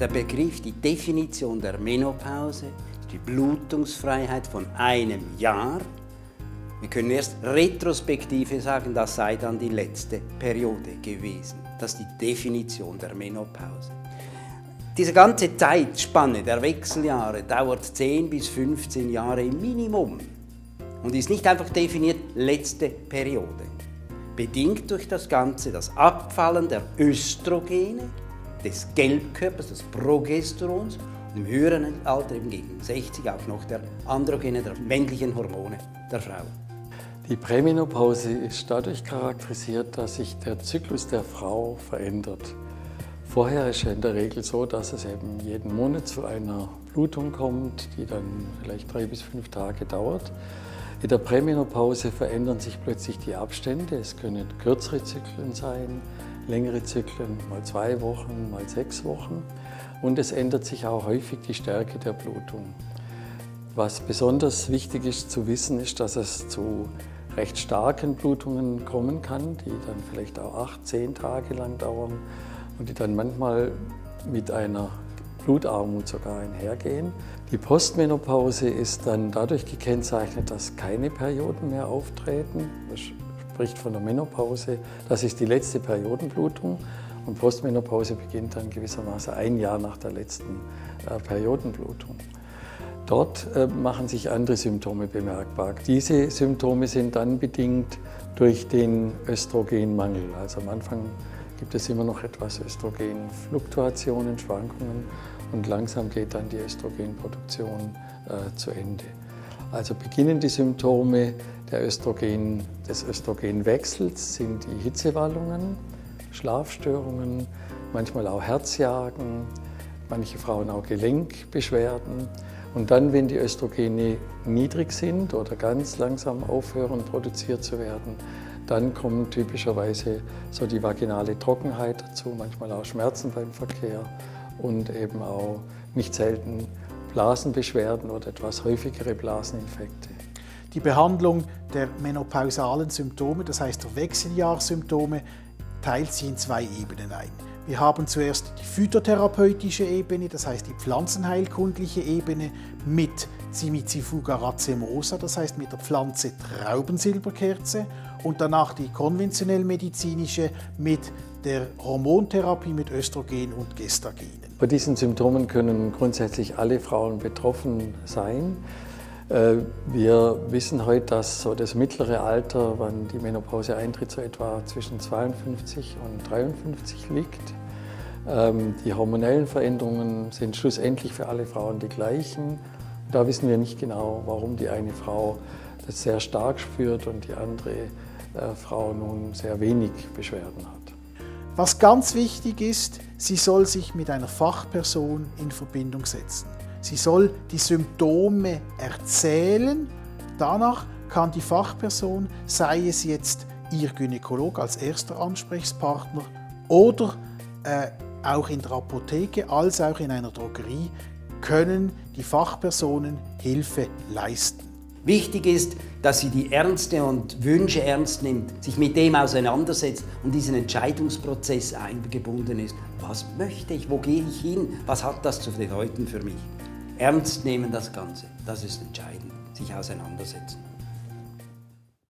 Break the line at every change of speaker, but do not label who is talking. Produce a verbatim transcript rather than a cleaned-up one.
der Begriff, die Definition der Menopause, die Blutungsfreiheit von einem Jahr. Wir können erst retrospektive sagen, das sei dann die letzte Periode gewesen. Das ist die Definition der Menopause. Diese ganze Zeitspanne der Wechseljahre dauert zehn bis fünfzehn Jahre im Minimum und ist nicht einfach definiert letzte Periode. Bedingt durch das Ganze das Abfallen der Östrogene, des Gelbkörpers, des Progesterons und im höheren Alter eben gegen sechzig auch noch der Androgene, der männlichen Hormone der Frau.
Die Prämenopause ist dadurch charakterisiert, dass sich der Zyklus der Frau verändert. Vorher ist ja in der Regel so, dass es eben jeden Monat zu einer Blutung kommt, die dann vielleicht drei bis fünf Tage dauert. In der Prämenopause verändern sich plötzlich die Abstände. Es können kürzere Zyklen sein, längere Zyklen, mal zwei Wochen, mal sechs Wochen. Und es ändert sich auch häufig die Stärke der Blutung. Was besonders wichtig ist zu wissen, ist, dass es zu recht starken Blutungen kommen kann, die dann vielleicht auch acht, zehn Tage lang dauern und die dann manchmal mit einer Blutarmut sogar einhergehen. Die Postmenopause ist dann dadurch gekennzeichnet, dass keine Perioden mehr auftreten. Das spricht von der Menopause. Das ist die letzte Periodenblutung und Postmenopause beginnt dann gewissermaßen ein Jahr nach der letzten äh, Periodenblutung. Dort äh, machen sich andere Symptome bemerkbar. Diese Symptome sind dann bedingt durch den Östrogenmangel. Also am Anfang gibt es immer noch etwas Östrogenfluktuationen, Schwankungen und langsam geht dann die Östrogenproduktion äh, zu Ende. Also beginnen die Symptome der Östrogen, des Östrogenwechsels sind die Hitzewallungen, Schlafstörungen, manchmal auch Herzjagen, manche Frauen auch Gelenkbeschwerden. Und dann, wenn die Östrogene niedrig sind oder ganz langsam aufhören, produziert zu werden, dann kommen typischerweise so die vaginale Trockenheit dazu, manchmal auch Schmerzen beim Verkehr und eben auch nicht selten Blasenbeschwerden oder etwas häufigere Blaseninfekte.
Die Behandlung der menopausalen Symptome, das heißt der Wechseljahrssymptome, teilt sich in zwei Ebenen ein. Wir haben zuerst die phytotherapeutische Ebene, das heißt die pflanzenheilkundliche Ebene mit Cimicifuga racemosa, das heißt mit der Pflanze Traubensilberkerze, und danach die konventionell medizinische mit der Hormontherapie mit Östrogen und Gestagenen.
Bei diesen Symptomen können grundsätzlich alle Frauen betroffen sein. Wir wissen heute, dass so das mittlere Alter, wann die Menopause eintritt, so etwa zwischen zweiundfünfzig und dreiundfünfzig liegt. Die hormonellen Veränderungen sind schlussendlich für alle Frauen die gleichen. Da wissen wir nicht genau, warum die eine Frau das sehr stark spürt und die andere Frau nun sehr wenig Beschwerden hat.
Was ganz wichtig ist, sie soll sich mit einer Fachperson in Verbindung setzen. Sie soll die Symptome erzählen, danach kann die Fachperson, sei es jetzt ihr Gynäkologe als erster Ansprechpartner oder äh, auch in der Apotheke als auch in einer Drogerie, können die Fachpersonen Hilfe leisten.
Wichtig ist, dass sie die Ärzte und Wünsche ernst nimmt, sich mit dem auseinandersetzt und diesen Entscheidungsprozess eingebunden ist. Was möchte ich, wo gehe ich hin, was hat das zu bedeuten für mich? Ernst nehmen das Ganze, das ist entscheidend, sich auseinandersetzen.